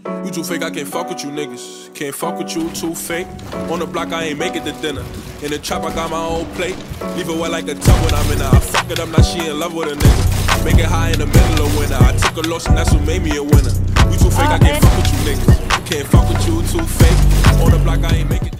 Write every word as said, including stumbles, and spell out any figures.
You too fake, I can't fuck with you niggas. Can't fuck with you, too fake. On the block, I ain't make it to dinner. In the trap, I got my own plate. Leave it wet like a tub when I'm in her. I fuck it up, now she in love with a nigga. Make it high in the middle of winter. I took a loss and that's what made me a winner.